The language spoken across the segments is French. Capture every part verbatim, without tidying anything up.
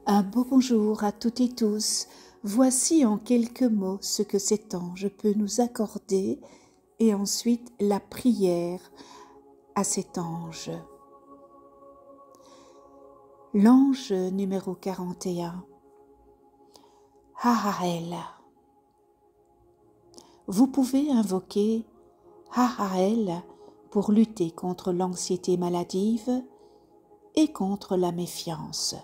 Un beau bonjour à toutes et tous. Voici en quelques mots ce que cet ange peut nous accorder et ensuite la prière à cet ange. L'ange numéro quarante et un. Hahael. Vous pouvez invoquer Hahael pour lutter contre l'anxiété maladive et contre la méfiance.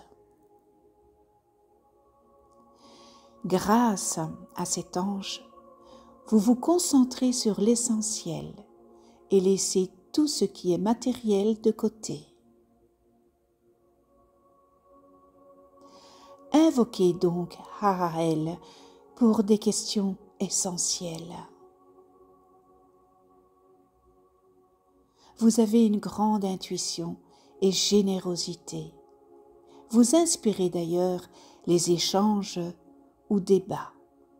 Grâce à cet ange, vous vous concentrez sur l'essentiel et laissez tout ce qui est matériel de côté. Invoquez donc Hahael pour des questions essentielles. Vous avez une grande intuition et générosité. Vous inspirez d'ailleurs les échanges ou débats.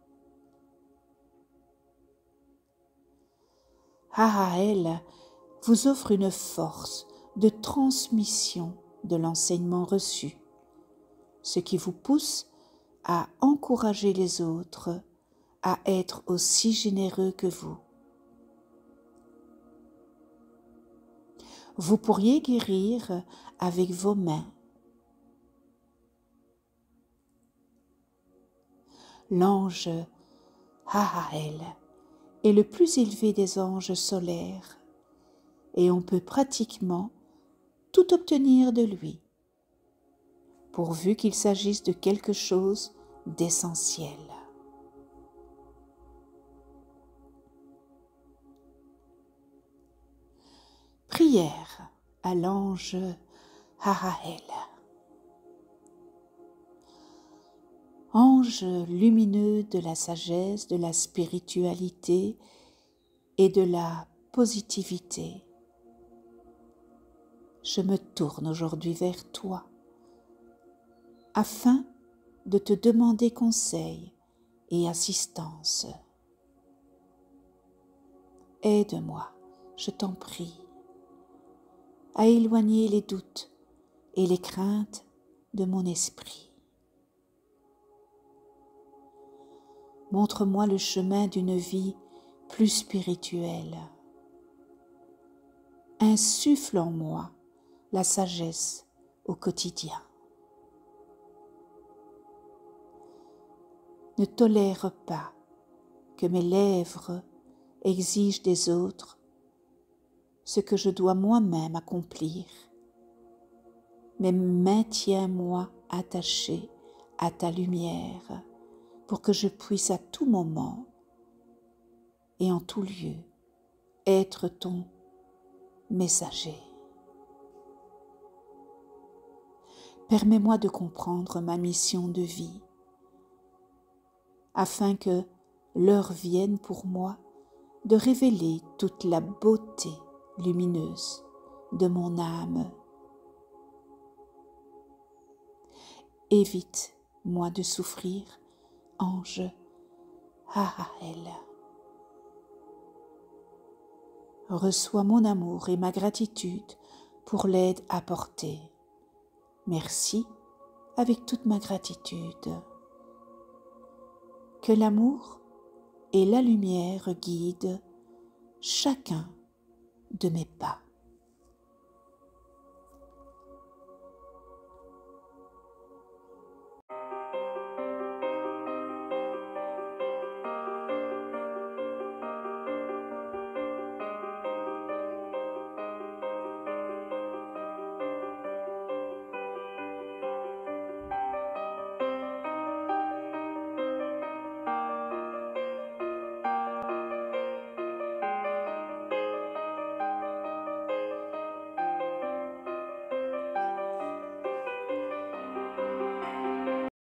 Hahael vous offre une force de transmission de l'enseignement reçu, ce qui vous pousse à encourager les autres à être aussi généreux que vous. Vous pourriez guérir avec vos mains. L'ange Hahael est le plus élevé des anges solaires et on peut pratiquement tout obtenir de lui, pourvu qu'il s'agisse de quelque chose d'essentiel. Prière à l'ange Hahael. Ange lumineux de la sagesse, de la spiritualité et de la positivité, je me tourne aujourd'hui vers toi afin de te demander conseil et assistance. Aide-moi, je t'en prie, à éloigner les doutes et les craintes de mon esprit. Montre-moi le chemin d'une vie plus spirituelle. Insuffle en moi la sagesse au quotidien. Ne tolère pas que mes lèvres exigent des autres ce que je dois moi-même accomplir, mais maintiens-moi attaché à ta lumière pour que je puisse à tout moment et en tout lieu être ton messager. Permets-moi de comprendre ma mission de vie, afin que l'heure vienne pour moi de révéler toute la beauté lumineuse de mon âme. Évite-moi de souffrir, ange Hahael. Reçois mon amour et ma gratitude pour l'aide apportée. Merci avec toute ma gratitude. Que l'amour et la lumière guident chacun de mes pas.